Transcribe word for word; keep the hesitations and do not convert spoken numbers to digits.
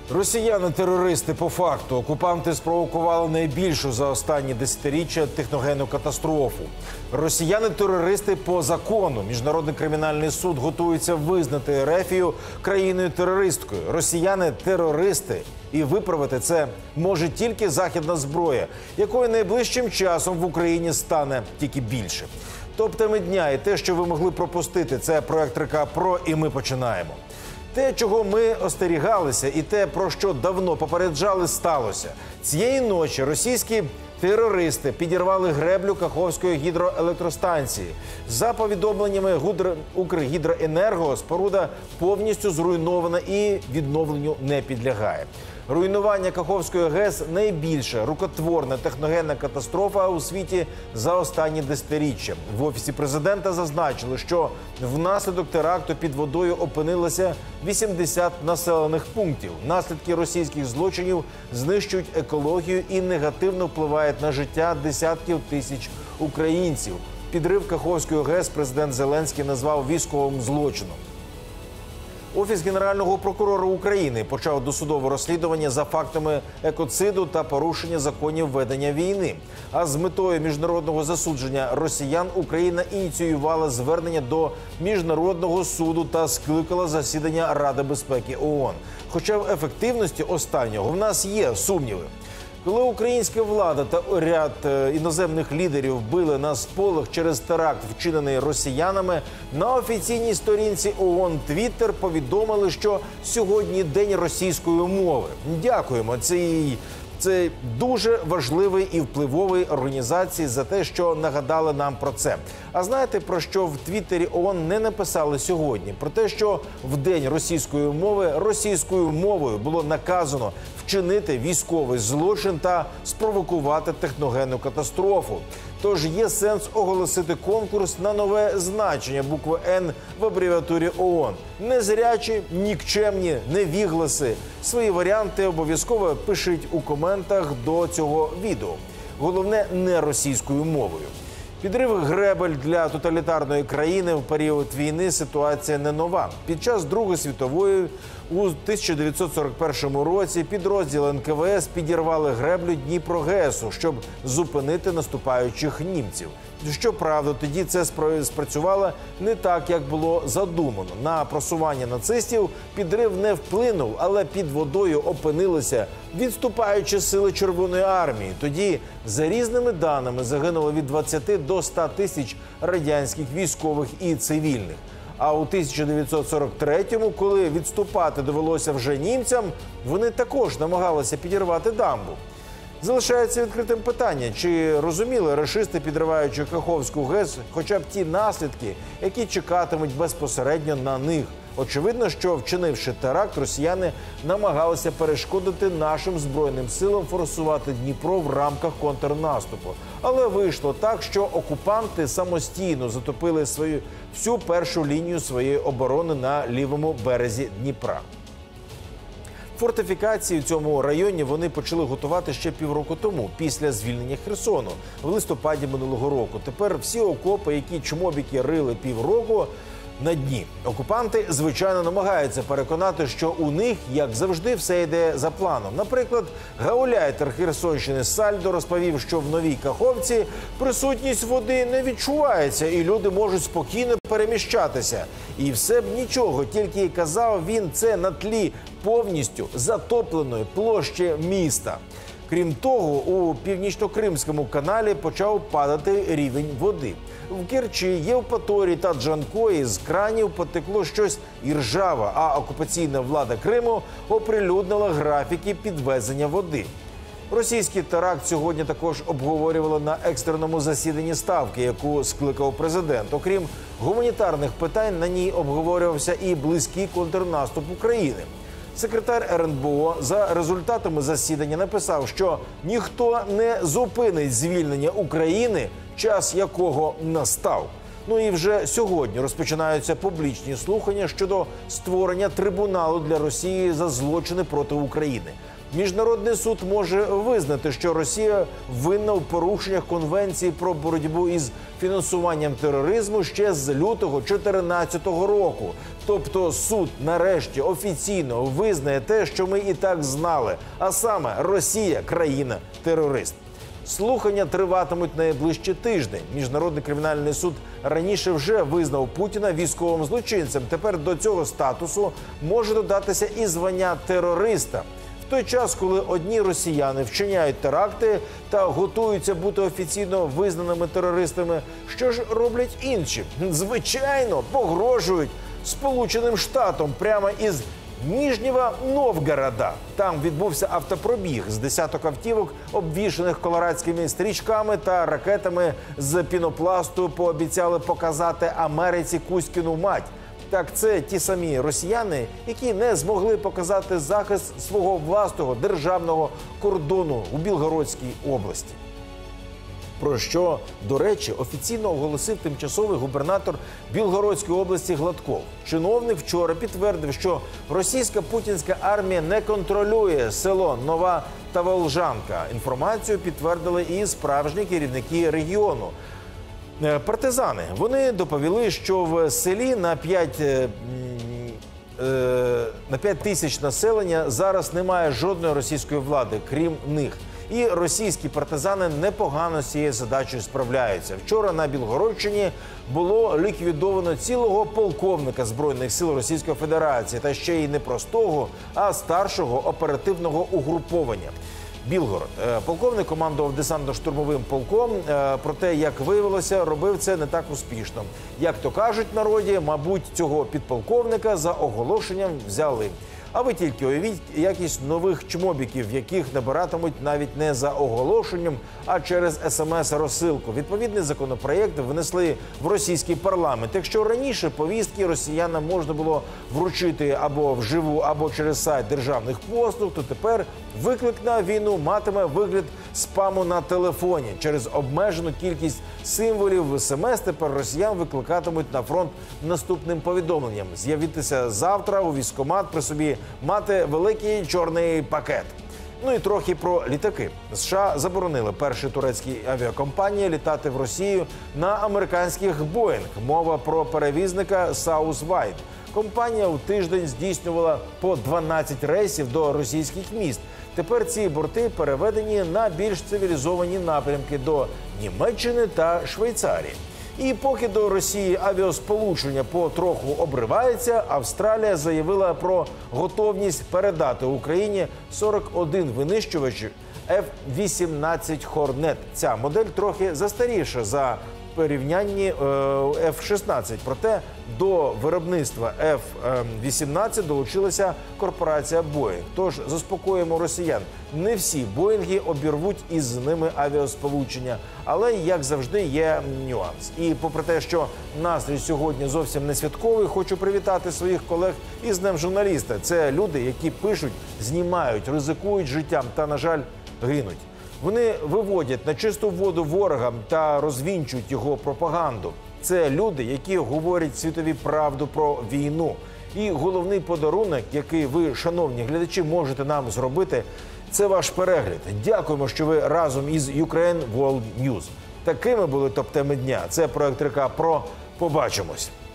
Росіяни-терористи по факту. Окупанти спровокували найбільшу за останні десятиріччя техногенну катастрофу. Росіяни-терористи по закону. Міжнародний кримінальний суд готується визнати Ерефію країною-терористкою. Росіяни-терористи. І виправити це може тільки західна зброя, якої найближчим часом в Україні стане тільки більше. Топ-теми дня і те, що ви могли пропустити, це проект РК Про, і ми починаємо. Те, чого ми остерігалися, і те, про що давно попереджали, сталося. Цієї ночі російські терористи підірвали греблю Каховської гідроелектростанції. За повідомленнями Укргідроенерго, споруда повністю зруйнована і відновленню не підлягає. Руйнування Каховської ГЕС – найбільша рукотворна техногенна катастрофа у світі за останні десятиріччя. В Офісі президента зазначили, що внаслідок теракту під водою опинилося вісімдесят населених пунктів. Наслідки російських злочинів знищують екологію і негативно впливають на життя десятків тисяч українців. Підрив Каховської ГЕС президент Зеленський назвав військовим злочином. Офіс Генерального прокурора України почав досудове розслідування за фактами екоциду та порушення законів ведення війни. А з метою міжнародного засудження росіян Україна ініціювала звернення до Міжнародного суду та скликала засідання Ради безпеки ООН. Хоча в ефективності останнього в нас є сумніви. Коли українська влада та ряд іноземних лідерів били на сполох через теракт, вчинений росіянами, на офіційній сторінці ООН Твіттер повідомили, що сьогодні день російської мови. Дякуємо цій Це дуже важливий і впливовий організації за те, що нагадали нам про це. А знаєте, про що в Твіттері ООН не написали сьогодні? Про те, що в день російської мови російською мовою було наказано вчинити військовий злочин та спровокувати техногенну катастрофу. Тож є сенс оголосити конкурс на нове значення букви «Н» в абревіатурі ООН. Незрячі, нікчемні, невігласи. Свої варіанти обов'язково пишіть у коментах до цього відео. Головне, не російською мовою. Підрив гребель для тоталітарної країни в період війни – ситуація не нова. Під час Другої світової у тисяча дев'ятсот сорок першому році підрозділи ен ка ве ес підірвали греблю Дніпро-ГЕСу, щоб зупинити наступаючих німців. Щоправда, тоді це спрацювало не так, як було задумано. На просування нацистів підрив не вплинув, але під водою опинилися відступаючі сили Червоної армії. Тоді, за різними даними, загинуло від двадцяти до ста тисяч радянських військових і цивільних. А у тисяча дев'ятсот сорок третьому, коли відступати довелося вже німцям, вони також намагалися підірвати дамбу. Залишається відкритим питання, чи розуміли рашисти, підриваючи Каховську ГЕС, хоча б ті наслідки, які чекатимуть безпосередньо на них. Очевидно, що, вчинивши теракт, росіяни намагалися перешкодити нашим Збройним силам форсувати Дніпро в рамках контрнаступу. Але вийшло так, що окупанти самостійно затопили свою всю першу лінію своєї оборони на лівому березі Дніпра. Фортифікації в цьому районі вони почали готувати ще півроку тому, після звільнення Херсону, в листопаді минулого року. Тепер всі окопи, які чмобіки рили півроку, на дні. Окупанти, звичайно, намагаються переконати, що у них, як завжди, все йде за планом. Наприклад, гауляйтер Херсонщини Сальдо розповів, що в Новій Каховці присутність води не відчувається і люди можуть спокійно переміщатися. І все б нічого, тільки й казав він це на тлі повністю затопленої площі міста. Крім того, у Північно-Кримському каналі почав падати рівень води. В Керчі, Євпаторії та Джанкої з кранів потекло щось іржаве, а окупаційна влада Криму оприлюднила графіки підвезення води. Російський теракт сьогодні також обговорювали на екстреному засіданні Ставки, яку скликав президент. Окрім гуманітарних питань, на ній обговорювався і близький контрнаступ України. Секретар ер ен бе о за результатами засідання написав, що ніхто не зупинить звільнення України, час якого настав. Ну і вже сьогодні розпочинаються публічні слухання щодо створення трибуналу для Росії за злочини проти України. Міжнародний суд може визнати, що Росія винна у порушеннях Конвенції про боротьбу із фінансуванням тероризму ще з лютого дві тисячі чотирнадцятого року. Тобто суд нарешті офіційно визнає те, що ми і так знали, а саме Росія – країна-терорист. Слухання триватимуть найближчі тижні. Міжнародний кримінальний суд раніше вже визнав Путіна військовим злочинцем. Тепер до цього статусу може додатися і звання терориста. В той час, коли одні росіяни вчиняють теракти та готуються бути офіційно визнаними терористами, що ж роблять інші? Звичайно, погрожують Сполученим Штатам прямо із Ніжнього Новгорода. Там відбувся автопробіг з десяток автівок, обвішаних колорадськими стрічками та ракетами з пінопласту, пообіцяли показати Америці Кузькину мать. Так, це ті самі росіяни, які не змогли показати захист свого власного державного кордону у Білгородській області. Про що, до речі, офіційно оголосив тимчасовий губернатор Білгородської області Гладков. Чиновник вчора підтвердив, що російська путінська армія не контролює село Нова Таволжанка. Інформацію підтвердили і справжні керівники регіону. Партизани. Вони доповіли, що в селі на п'ять на п'ять тисяч населення зараз немає жодної російської влади, крім них. І російські партизани непогано з цією задачею справляються. Вчора на Білгородщині було ліквідовано цілого полковника Збройних сил Російської Федерації, та ще й не простого, а старшого оперативного угруповання. Білгород. Полковник командував десантно-штурмовим полком, проте, як виявилося, робив це не так успішно. Як то кажуть в народі, мабуть, цього підполковника за оголошенням взяли. А ви тільки уявіть якість нових чмобіків, яких набиратимуть навіть не за оголошенням, а через смс-розсилку. Відповідний законопроєкт внесли в російський парламент. Якщо раніше повістки росіянам можна було вручити або вживу, або через сайт державних послуг, то тепер виклик на війну матиме вигляд спаму на телефоні. Через обмежену кількість символів в смс тепер росіян викликатимуть на фронт наступним повідомленням: з'явитися завтра у військкомат, при собі мати великий чорний пакет. Ну і трохи про літаки. США заборонили першій турецькій авіакомпанії літати в Росію на американських «Боїнг». Мова про перевізника «Саус-Вайт». Компанія у тиждень здійснювала по дванадцять рейсів до російських міст. Тепер ці борти переведені на більш цивілізовані напрямки до Німеччини та Швейцарії. І поки до Росії авіасполучення потроху обривається, Австралія заявила про готовність передати Україні сорок один винищувач еф вісімнадцять «Хорнет». Ця модель трохи застаріша за порівнянні еф шістнадцять. Проте до виробництва еф вісімнадцять долучилася корпорація «Боїнг». Тож заспокоїмо росіян. Не всі «Боїнги» обірвуть із ними авіасполучення. Але, як завжди, є нюанс. І попри те, що настрій сьогодні зовсім не святковий, хочу привітати своїх колег із Днем журналіста. Це люди, які пишуть, знімають, ризикують життям та, на жаль, гинуть. Вони виводять на чисту воду ворога та розвінчують його пропаганду. Це люди, які говорять світові правду про війну. І головний подарунок, який ви, шановні глядачі, можете нам зробити, це ваш перегляд. Дякуємо, що ви разом із Ukraine World News. Такими були топ-теми дня. Це проект РК Про. Побачимось.